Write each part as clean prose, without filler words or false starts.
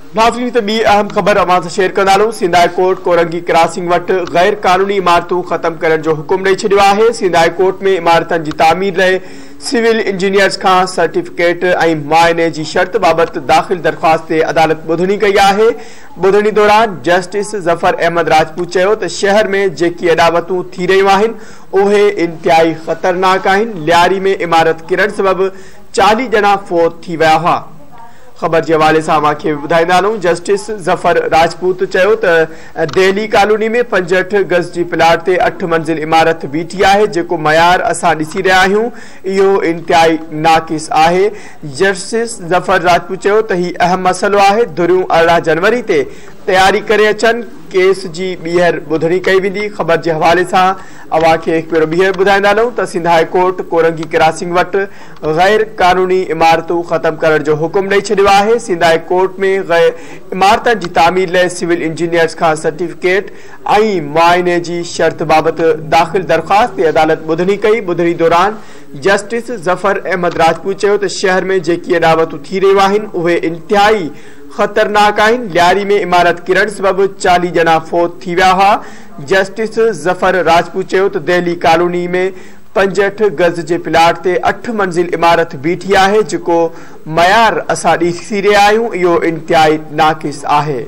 नाज़रीन त ॿी अहम ख़बर अवां सां शेयर कंदासूं। Sindh high court Korangi crossing वटि गैर कानूनी इमारतूं ख़त्म करण जो हुकुम ॾेई छॾियो आहे। सिंध हाई कोर्ट में इमारतनि जी तामीर लाइ सिविल इंजीनियर्स खां सर्टिफिकेट ऐं मुआइने जी शर्त बाबति दाख़िल दरख़्वास्त ते अदालत ॿुधणी कई आहे। ॿुधणी दौरान जस्टिस ज़फ़र अहमद राजपूत चयो त शहर में जेकी अॾावतूं थी रहियूं आहिनि उहे इंतिहाई ख़तरनाक आहिनि। लियारी में इमारत किरण सबबि 40 ॼणा फ़ौत थी विया हुआ। ख़बर के हवाले से अवांखे ॿुधाईंदा जस्टिस ज़फ़र राजपूत चयो त दिल्ली कॉलोनी में 65 गज की प्लाट ते 8 मंजिल इमारत बीठी है, जेको मयार असां ॾिसी रहिया आहियूं इहो इंतिहाई नाक़िस आहे। जस्टिस ज़फ़र राजपूत चयो त ही अहम मसलो है। धुरियूं 18 जनवरी ते तैयारी करे अचनि। केस जी ॿीहर ॿुधणी कई वेंदी। ख़बर के हवाले से अवांखे हिकु भेरो ॿीहर ॿुधाईंदा त Sindh high court Korangi crossing वटि गैर कानूनी इमारतूं ख़त्म करण जो हुकुम ॾेई छॾियो आहे। सिंध हाई कोर्ट में इमारतनि जी तामीर लाइ सिविल इंजीनियर्स खां सर्टिफिकेट ऐं मुआइने जी शर्त बाबति दाख़िल दरख़्वास्त ते अदालत ॿुधणी कई। ॿुधणी दौरान जस्टिस ज़फ़र अहमद राजपूत चयो त शहर में जेकी अॾावतूं थी रहियूं आहिनि उहे इंतिहाई ख़तरनाक आहिनि। लियारी में इमारत किरण सबबि 40 ॼणा फ़ौत थी विया हुआ। जस्टिस ज़फ़र राजपूत चयो त दिल्ली कॉलोनी में 65 गज जे प्लाट ते 8 मंजिल इमारत बीठी है, जेको मयार असां ॾिसी रहिया आहियूं इहो इंतिहाई नाक़िस आहे।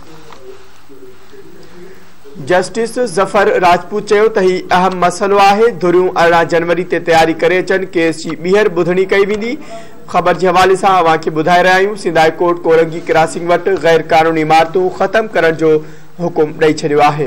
जस्टिस ज़फ़र राजपूत चयो त ही अहम मसलो है। धुरियूं 18 जनवरी ते तैयारी करे अचनि। केस जी ॿीहर ॿुधणी कई वेंदी। ख़बर के हवाले से अवांखे ॿुधाए रहिया आहियूं। Sindh high court Korangi crossing वटि गैर कानूनी इमारतूं ख़त्म करण जो हुकुम ॾेई छॾियो आहे।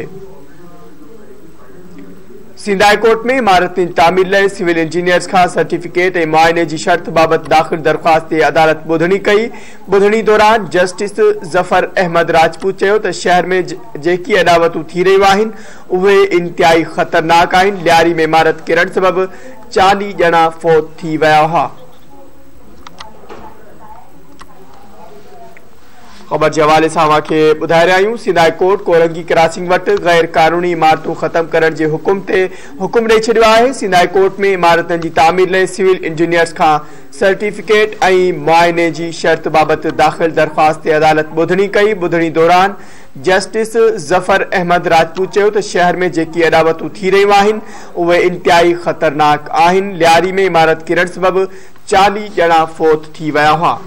सिंध हाई कोर्ट में इमारतुनि जी तामीर लाइ सिविल इंजीनियर्स खां सर्टिफिकेट ऐं मुआइने जी शर्त बाबति दाख़िल दरख़्वास्त ते अदालत ॿुधणी कई। ॿुधणी दौरान जस्टिस ज़फ़र अहमद राजपूत चयो त शहर में जेकी अॾावतूं थी रहियूं आहिनि उहे इंतिहाई ख़तरनाक आहिनि। लियारी में इमारत किरण सबबि 40 ॼणा फ़ौत थी विया हुआ। ख़बर के हवाले से अवांखे ॿुधाए रहिया आहियूं। Sindh high court Korangi crossing वटि गैर कानूनी इमारतूं ख़त्म करण जे हुकुम ॾेई छॾियो आहे। सिंध हाई कोर्ट में इमारतनि जी तामीर लाइ सिविल इंजीनियर्स खां सर्टिफिकेट ऐं मुआइने जी शर्त बाबति दाख़िल दरख़्वास्त ते अदालत ॿुधणी कई। ॿुधणी दौरान जस्टिस ज़फ़र अहमद राजपूत चयो त शहर में जेकी अॾावतूं थी रहियूं आहिनि उहे इंतिहाई ख़तरनाक आहिनि। लियारी में इमारत किरण सबबि 40 ॼणा फ़ौत थी विया हुआ।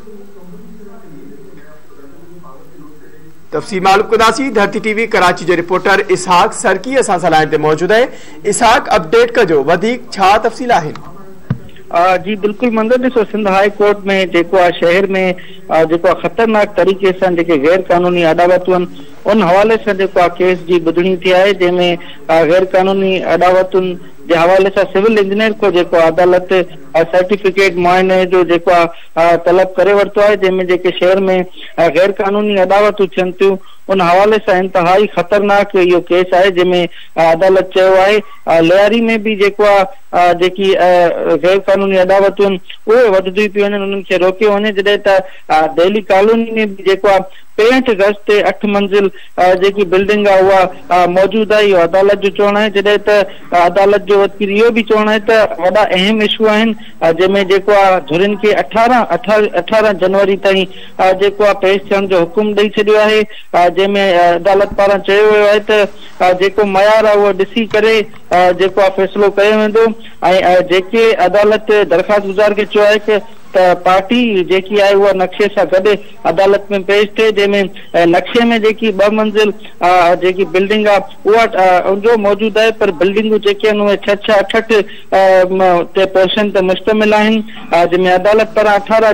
तफ़सील मालूम कंदासीं। धरती टीवी कराची जो रिपोर्टर इसहाक सरकी असां सां लाइन ते मौजूद है। इसहाक अपडेट कजो, वधीक छा तफ़सील आहिनि? जी बिल्कुल मंदर ॾिसो, सिंध हाई कोर्ट में जेको आहे शहर में जेको ख़तरनाक तरीक़े सां जेके गैर कानूनी अॾावतूं आहिनि उन हवाले सां जेको आहे केस जी ॿुधणी थी आहे, जंहिंमें गैर कानूनी अॾावतुनि जे हवाले सां सिविल इंजीनियर को जेको अदालत सर्टिफिकेट मुआइने जो जेको आहे तलब करे वरितो आहे, जंहिंमें जेके शहर में गैर कानूनी अॾावतूं थियनि थियूं उन हवाले से इंतहाई ख़तरनाक इहो केस है, जंहिंमें अदालत चयो आहे लियारी में भी जेको जेकी गैर कानूनी अदावतूं उहे वधंदियूं पियूं वञनि, उन्हनि खे रोकियो वञे। जॾहिं त दिल्ली कॉलोनी में भी जेको 65 गज ते 8 मंजिल जेकी बिल्डिंग आहे उहा मौजूद आहे। इहो अदालत जो चवणु आहे। जॾहिं त अदालत जो वकील इहो भी चवणु आहे त वॾा अहम इशू आहिनि, जंहिंमें जेको धुरियुनि खे 18 जनवरी ताईं जेको पेश थियण जो हुकुम ॾेई छॾियो आहे, जंहिंमें अदालत पारां चयो वियो आहे त जेको मयार आहे उहो ॾिसी करे जेको फ़ैसिलो कयो वेंदो। ऐं जेके अदालत दरख़्वास्त गुज़ार खे चयो आहे कि पार्टी जेकी आहे उहा नक्शे सां गॾु अदालत में पेश थिए, जंहिंमें नक्शे में जेकी 2 मंजिल जेकी बिल्डिंग आहे उहा उनजो मौजूद आहे, पर बिल्डिंगूं जेके आहिनि उहे 6-8 ते पोर्शन ते मुश्तमिल आहिनि, जंहिंमें अदालत पारां 18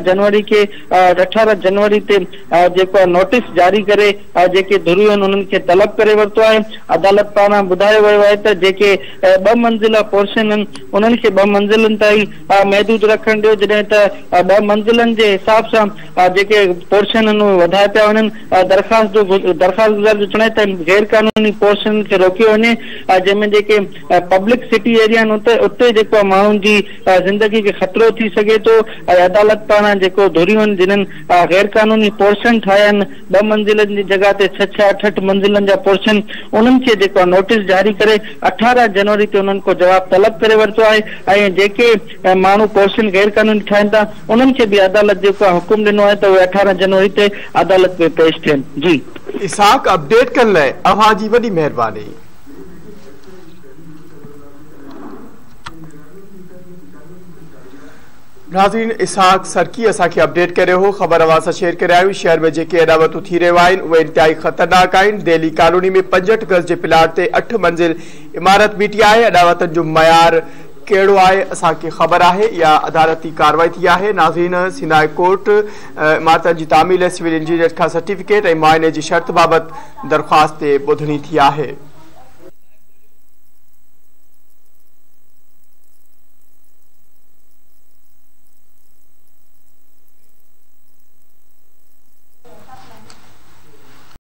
जनवरी ते जेको नोटिस जारी करे जेके धुरियूं आहिनि उन्हनि खे तलब करे वरितो आहे। अदालत पारां ॿुधायो वियो आहे त जेके 2 मंजिला पोर्शन आहिनि उन्हनि खे 2 मंजिलनि ताईं महदूद रखणु ॾियो, जॾहिं त 2 मंजिलनि जे हिसाब सां जेके पोर्शन आहिनि उहे वधाए पिया वञनि। दरख़्वास्त गुज़ार जो चवण त गैर कानूनी पोर्शन खे रोकियो वञे, जंहिंमें जेके पब्लिक सिटी एरिया आहिनि उते जेको माण्हुनि जी ज़िंदगी खे ख़तरो थी सघे थो। ऐं अदालत पारां जेको धुरियूं आहिनि जिन्हनि गैर कानूनी पोर्शन ठाहिया आहिनि 2 मंजिलनि जी जॻह ते 6-8 मंजिलनि जा पोर्शन, उन्हनि खे जेको नोटिस जारी करे 18 जनवरी ते उन्हनि को जवाब तलब करे वरितो आहे ऐं जेके माण्हू पॉलिसियुनि गैर कानूनी ठाहिनि था उन्हनि खे बि अदालत जेको आहे हुकुम ॾिनो आहे त उहे 18 जनवरी ते अदालत में पेश थियनि। जी इसाक अपडेट करण लाइ अव्हां जी वॾी महिरबानी। नाज़रीन इसाक सरकी असांखे अपडेट करे हो ख़बर अवां सां शेयर करे आहियूं। शहर में जेके अदावतूं थी रहियूं आहिनि उहे इंतिहाई ख़तरनाक आहिनि। दिल्ली कॉलोनी में 65 गज जे प्लाट ते 8 मंज़िल इमारत बीठी आहे। अदावतनि जो मयार कहिड़ो आहे असांखे ख़बर आहे या अदालती कार्रवाई थी आहे। नाज़रीन सिंध हाई कोर्ट इमारतनि जी तामीर लाइ सिविल इंजीनियर खां सर्टिफिकेट ऐं मुआइने जी शर्त बाबति दरख़्वास्त ते ॿुधणी थी आहे।